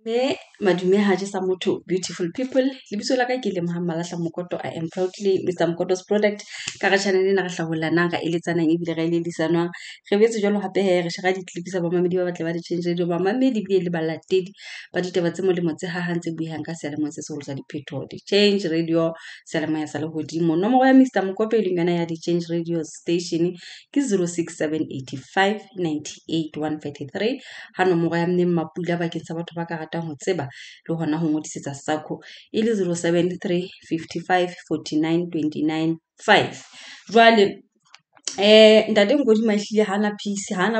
Madume ha je sa motho, beautiful people. Lebitso la ka ke Lehlohang Malahla Mokoto. I am proudly Mr. Mokoto's product. Ka re channel ena re hlabollanang ra eletsanang ebile ra eledisanang. Re betse jwalo hape re share di-clip tsa bamamedi ba batle ba di change radio bamamedi bile le balatedi ba ditaba tse molemo tse hahang tse buihang ka selemong se seholo sa diphetho. Di-change radio selemo ya sa lehodimo. Nomoro ya Mr. Mokoto e leng yona ya di-change radio station ke 06785 98 133. Ha nomoro ya mme Mapula bakeng sa batho ba ka ratang ho tseba le hona ho ngodisetsa SACCO e le 073 55 49 29 5. Jwale ntate Nkodima ehlile hana peace, hana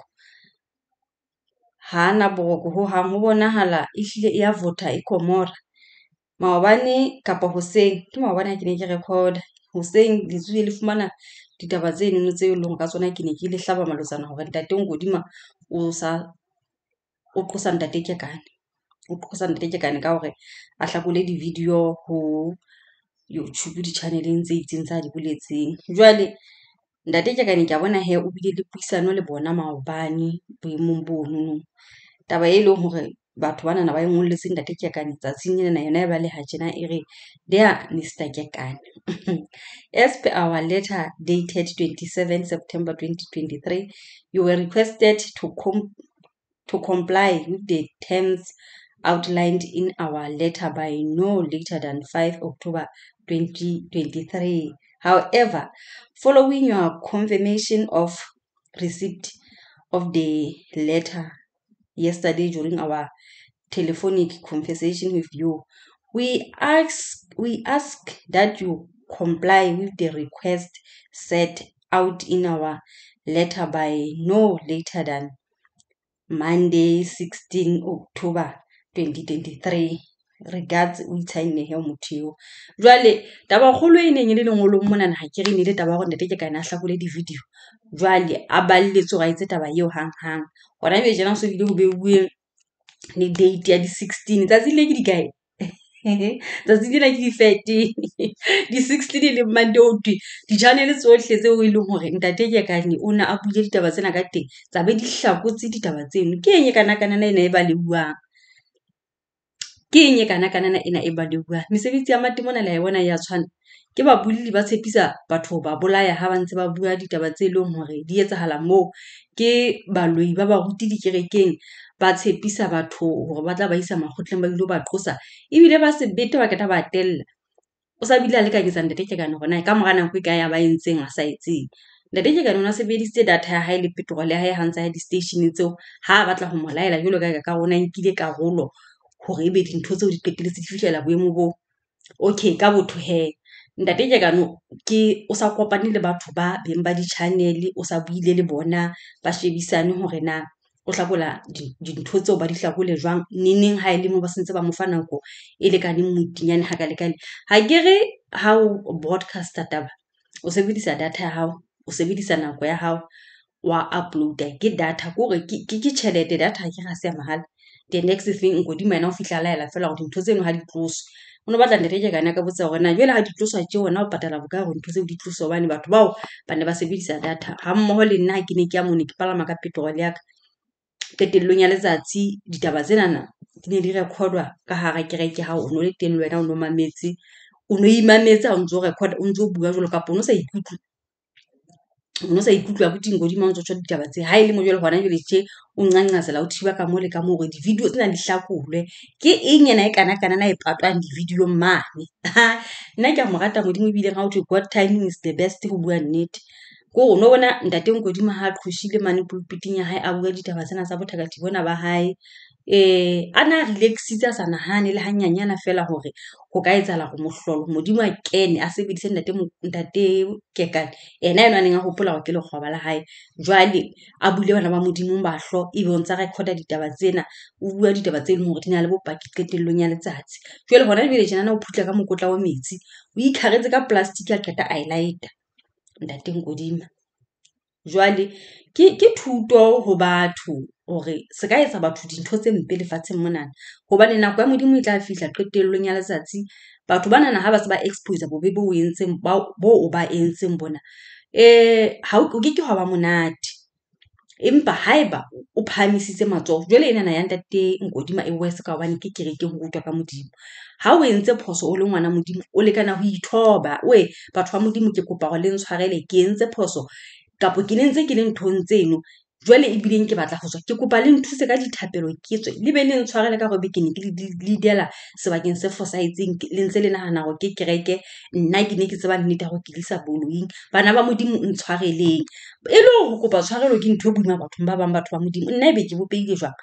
boroko ho hang ho bonahala ehlile e ya vota e komora maobane kapa hoseng ke maobane ha ke ne ke record hoseng le fumana ditaba tse nno tse leng ka tsona ke ne ke le hlaba malosana hore ntate Nkodima o qosa ntate Kekana. O qosa ntate Kekana ka hore a hlakole di-video ho YouTube di-channeleng tse itseng tsa di boletseng. Jwale ntate Kekana ke a bona o bile le puisano le bona maobane boemong bono. Taba e leng hore batho bana ba ngolletse ntate Kekana tsatsing lena yona e ba le ha tjena e re dear Mr. Kekana. As per our letter dated 27 September 2023, you were requested to comply with the terms outlined in our letter by no later than 5 October 2023. However, following your confirmation of receipt of the letter yesterday during our telephonic conversation with you, we ask that you comply with the request set out in our letter by no later than Monday 16 October 2023. Regards o itsaine he motho. Jwale taba kgolo e neng e le lengolong mona ha ke re ne le taba gore ntate Kekana a hlakole di video. Jwale a balletse ga itse taba eo hang hona be jena so bile ho beuwe ni date ya di 16 tsatsi le ke di kae tsatsi dina ke di 13 di 16 le Monday o di-channel tsohle tseo e leng hore ntate Kekana o na a bule ditaba tsena ka teng tsa be di hlakotse ditaba tseno. Ke eng kana ena e ba le buang? Ke eng kana ena e ba le buang? Mesebetsi ya mate mona le ya bona ya tshwana. Ke ba bulili ba tshepisa batho ba bolaya ha ba ntse ba bua ditaba tse leng hore di etsahala moo. Ke baloi ba ruti dikerekeng ba tshepisa batho hore ba tla ba isa makgotleng ba dilo ba qosa ebile ba se bete ba keta ba tella. O sa bile a lekanyetsa ntate Kekana hore na ka mora nako e ka ya ba entseng a sa etseng. Ntate Kekana o na sebedisitse data ya hae le petrol ya hae ha ntse ya di-station tseo ha batla ho mo laela jalo ka rona nkile karolo hore ebe dintho tseo di qetelletse di fihlela boemo bo okay ka botho ntate Kekana o sa kopane le batho ba beng ba di-channel, o sa buile le bona ba shebisane hore na o hlakola dintho tseo ba di hlakole jwang neneng ha ile mo ba sentse ba mo fa nako e lekaneng motinyane ha ka lekane. Ha ke re ha o broadcaster taba o sebedisa data ya hao, o sebedisa nako ya hao wa uploada ke data gore ke tjhelete. Data ha ke ga se ya mahala. The next thing Nkodima ena o fihla laela fela gore dintho tseno ha di tloswe. O no batla ntate Kekana ka botsa hore na jwale ha di tloswa tje wena o patala bokae hore ntho tseo di tloswa hobane batho bao ba ne ba sebedisa data ha mmoho le nna ha ke ne ke ya mone ke palama ka petrol ya ka. Qetellong ya letsatsi ditaba tsena di ne di recordwa ka hara kereke ha o no le teng le wena o no mametse o no imametsa o ntso record o ntso bua jwalo ka pono sa ikutlwe go ting Nkodima o ntso tsho ditaba tse ha ile mo jwale hona jwale tje o nqanqasela o thiba ka mo le ka mo hore di-video tsena di hlakolwe ke eng ena e kana na e patwang di-video mane. Nna ke a mo rata Modimo ebile ha o thwe God timing is the best ho bua nnete. Ko no bona ntate Nkodima ha qhoshile mane pulpiting ya hae a bua ditaba tsena tsa bothakati bona ba hae ana relaxitse a sa nahane le hanyanyana fela hore ho ka etsahala go mohlolo Modimo a kene a sebedise ntate Kekana ena neng a hopola hore ke lekgoba la hae. Jwale a bule bana ba Modimo bahlo ebe o ntsa recorda ditaba tsena o bua ditaba tse leng hore di na le bopaki qetellong ya letsatsi. Jwale hona jwale jana o phutla ka mokotla wa metsi o ikharetse ka plastic a qeta a lighter ntate Nkodima. Jwale ke thuto ho batho hore se ka etsa batho dintho tse mpe lefatsheng mona hobane nako ya Modimo e tla fihla qetellong ya letsatsi batho bana ha ba se ba expose bobe bo entseng bo o ba entseng bona ha o ke hwa ba monate empa haeba o phamisitse matsoho jwale ena ya ntate Nkodima e wese ka hobane ke kereke ho rutwa ka Modimo. Ha o entse phoso o le ngwana Modimo o lekana ho ithoba, batho ba Modimo ke kopa hore le ntshwarele ke entse phoso kapo ke ne ntse ke le nthong tseno jwale ebileng ke batla ho tswa, ke kopa le nthuse ka dithapelo ke tswe le be le ntshwarele ka hore ke ne ke le diela sebakeng se fosahetseng le ntse le nahana hore ke kereke, nna ke ne ke tseba nnete hore ke lisa boloing. Bana ba Modimo ntshwareleng e le ho kopa tshwarelo ke ntho e boima bathong ba bang, batho ba Modimo. Nna ebe ke bopehile jwang?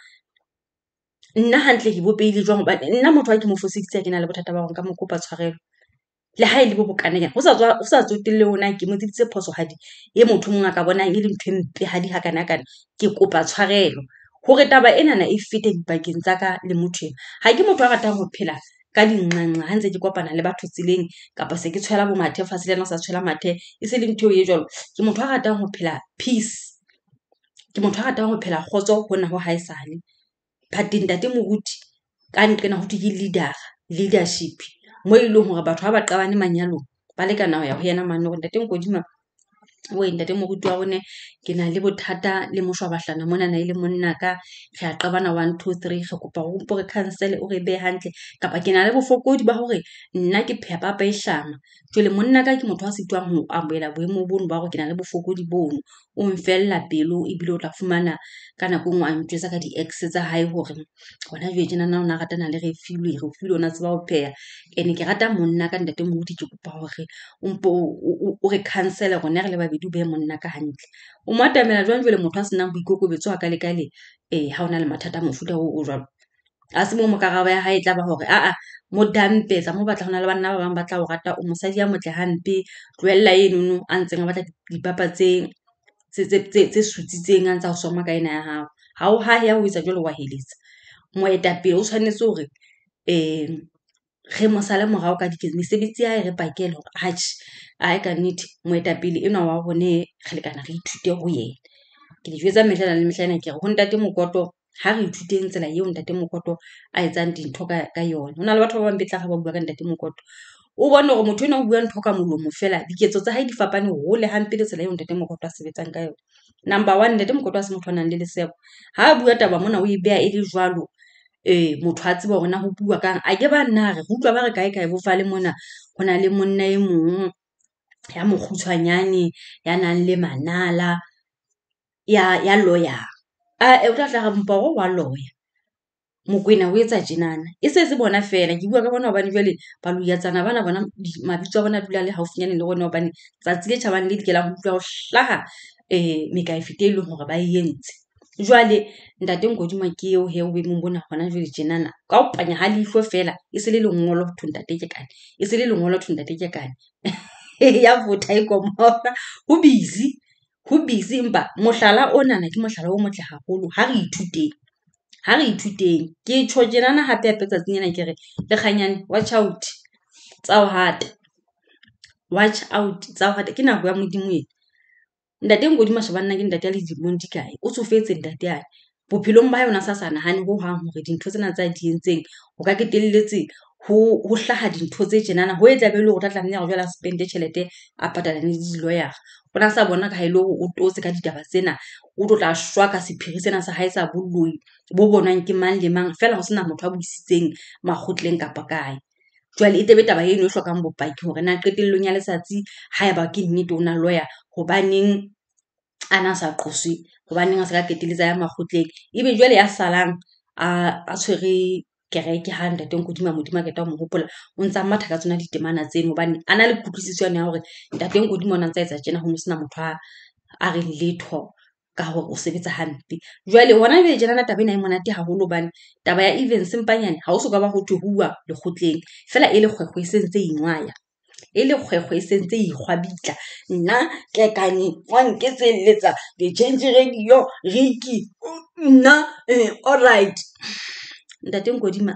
Nna hantle ke bopehile jwang hobane nna motho ha ke mo foseditse ke na le bothata ba hore nka mo kopa tshwarelo le ha ile bo bokananyana ho sa tsotelle hona ke mo tseditse phosohadi e motho mong a ka bonang e le ntho e mpe hadi hakana ke kopa tshwarelo hore taba ena na e fete dipakeng tsa ka le motho ena. Ha ke motho a ratang ho phela ka dinqanqa ha ntse ke kopana le batho tseleng kapa se ke tshwela bo mathe fatshe le sa tshwela mathe e se le ntho e jwalo. Ke motho a ratang ho phela peace, ke motho a ratang ho phela kgotso hona ho haesale. But ntate moruti ka nqena ho thwe ke leadership mo e leng hore batho ha ba qabane manyalong ba lekana ho ya ho yena mane hore ntate Nkodima ntate moruti wa rone ke na le bothata le moshwabahlana mona na ile monna ka re a qabana 1 2 3 re kopa ho mpo re cancel o re be hantle kapa ke na le bofokodi ba hore nna ke pheha papa e hlama jwale monna ka ke motho a sitwang ho amohela boemo bono ba hore ke na le bofokodi bono o mfella pelo ebile o tla fumana ka nako ngwe a ntjwetsa ka di-ex tsa hae hore hona jwe tjena na ona ratana le re file ona tseba ho pheha ene ke rata monna ka ntate moruti ke kopa hore o mpo o re cancel rona re le babedi o be monna ka hantle o mo atamela jwale motho a senang boikokobetso a ka lekale ha ona le mathata a mofuta o jwalo a se mo mokarabo ya hae tla ba hore mo dampetsa mo batla hona le banna ba bang batla ho rata o mosadi ya motle hampe tlohella enono a ntseng a batla dipapa tse sutsitseng a ntse ho soma ka ena ya hao ha o ha ya ho etsa jwalo wa heletsa moetapele o tshwanetse hore re mo sale morao ka mesebetsi ya re pakele hore a ka nnete moetapele enwa wa bone re lekana re ithute ho yena. Ke di jwetsa mehla le mehla ena ke re ho ntate Mokoto ha re ithuteng tsela eo ntate Mokoto a etsang dintho ka yona. Hona le batho ba bang betla ga ba bua ka ntate Mokoto o bona hore motho ena o bua ntho ka molomo fela diketso tsa hae di fapane hole hampe le tsela eo ntate Mokoto a sebetsang ka yona. Number 1 ntate Mokoto a se motho a nang le lesebo ha bua taba mona o e beha e le jwalo motho a tseba hore na ho bua kang a ke ba nna re utlwa ba re kae bofale mona hona le monna e mong ya mokgutshwanyane ya nang le manala ya lawyer o tla tla mpa hore wa lawyer Mokwena o etsa tjenana e se bona fela ke bua ka bona hobane jwale ba luyatsana bona mabitso a bona dula le haufinyane le rona hobane tsatsi le tjhabang le dikelang ho utlwa ho hlaha mekaefete e leng hore ba entse. Jwale ntate Nkodima ke eo he o boemong bona hona jwale tjenana ka ho panya ha leihlo fela e se le lengolo ho ntate Kekana e se le lengolo ho ntate Kekana ya votha e komora ho busy empa mohlala ona na ke mohlala o motle haholo ha re ithuteng ke tjho tjenana hape tsatsing ena ke re le kganyane watch out tsa ho hata ke nako ya Modimo ena. Ntate Nkodima shabanna ke ntate ya le dimong di kae o tsofetse ntate ya bophelong ba yona sa nahane ho hang hore dintho tsena tsa di entseng ho ka ketelletse ho hlaha dintho tse tjenana ho etla be le hore tla tlameha ho jwala spend tjhelete a patala le di-lawyer bona sa bona ka ile o totse ka ditaba tsena o tla shwa ka sephiri sena sa hae sa bolloi bo bonwang ke mang le mang fela ho sena motho a buisitseng makgotleng kapa kae. Jwale e tebe taba eno e hlokang bopaki hore na qetellong ya letsatsi haeba ke nnete ona lawyer hobaneng ana sa qoswe hobaneng a se ka keteletsa ya makgotleng ebe jwale ya salang a tshwere kereke ha ntate Nkodima Modimo ke ta mo hopola o ntsa matha ka tsona ditemana tseno hobane ana le kutlwisiso ya hore ntate Nkodima ona ntsa etsa tjena ho sena motho a re letho ka hore o sebetsa hampe. Jwale hona le tjena taba ena e monate haholo hobane taba ya even sempanyane ha o soka ba ho thuwa lekgotleng fela e le kgwekgwe e sentse inwaya e le kgwekgwe e sentse ikgwabitla nna Kekane wa nketselletsa the change radio Ricky nna all right ntate Nkodima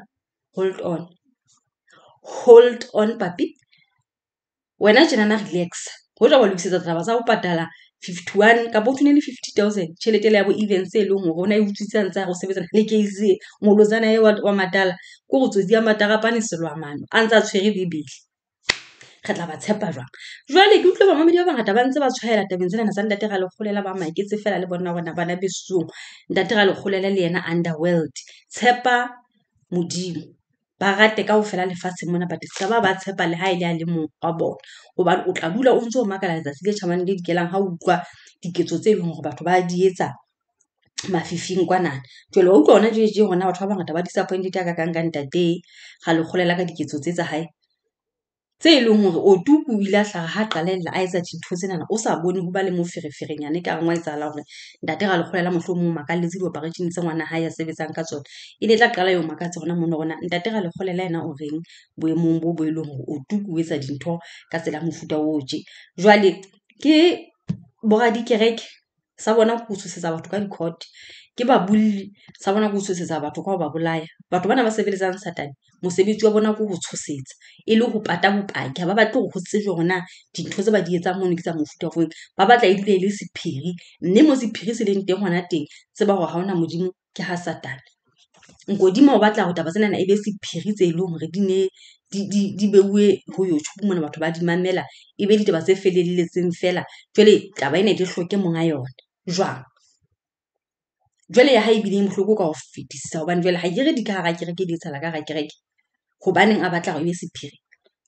hold on papi wena tjena na relax ho tla ba lokisetsa taba tsa ho patala 51 ka botho ne le 50,000 tjhelete le ya bo events e leng hore ona e utswitsang tsa go sebetsa le case molozana wa matala ko go tsotsi ya matarapane selwa mano a ntsa tshwere bibele re tla ba tshepa jwang? Jwale ke utlwa bamamedi ba bangata ba ntse ba tshwaela tabeng tsena sa ntate Galekgolela ba maiketse fela le bona bana besong. Ntate Galekgolela le yena underworld. Tshepa Modimo. Ba rate kaofela lefatsheng mona, but ska ba tshepa le ha ile a le mong wa bona. Hobane o tla dula o ntso makala letsatsi le tjhabang le dikelang ha o utlwa diketso tse leng hore batho ba di etsa mafifing kwana. Jwale wa utlwa hona je hona batho ba bangata ba disappointed ka ntate Galekgolela ka diketso tse tsa hae, tse leng hore o tuku o ile a hlaga ha qalella a etsa dintho tsena o sa bone ho ba le mofereferenyane ka ngwa etsahala hore ntate Galekgolela mohlomong makalletse di-operation tse ngwana hae ya sebetsang ka tsona. E ne tla qala yo makatse hona mona rona ntate Galekgolela yena o reng boemong bo e leng hore o tuku o etsa dintho ka tsela mofuta o tje. Jwale ke bora dikereke sa bona go tshosetsa batho ka di-court, ke ba bulli sa bona go tshosetsa batho ka ho ba bolaya. Batho bana ba sebeletsang Satane mosebetsi wa bona ke ho tshosetsa e le ho pata bopaki. Ha ba batle hore ho tsejwe hore na dintho tse ba di etsang mono ke tsa mofuta ofeng. Ba batla e dule e le sephiri, mme mo sephiri se leng teng hona teng tseba hore ha hona Modimo ke ha Satane. Nkodima o batla hore taba tsena e be sephiri tse leng hore di beuwe ho YouTube mona batho ba di mamela, e be ditaba tse felelletseng fela. Jwale taba ena di hloke monga yona jwang? Jwale ya hae bile mohloko ka ho fetisisa hobane jwale ha kere di ka hara kereke di etsala ka hara kereke. Hobaneng a batla hore e be sephiri?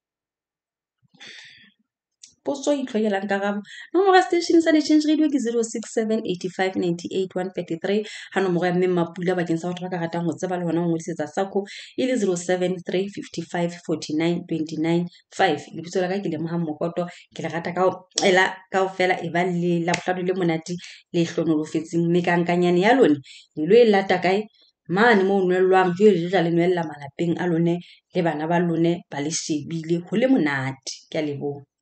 Potso e itlhokelang karabo. Nomoro ya station sa di-Change Radio ke 067 85 98 133. Ha nomoro ya mme Mapula bakeng sa batho ba ka ratang ho tseba le hona ho ngodisetsa SACCO e le 073 55 49 29 5. Lebitso la ka ke Lemoha Mokoto. Ke le rata kaofela e ba le la bohlano le monate le hlonolofetseng, mme ka nkanyane ya lone le lo e lata kae mane mo nwellwang jwale le tla le nwella malapeng a lone le bana ba lone ba le shebile ho le monate. Ke a leboha.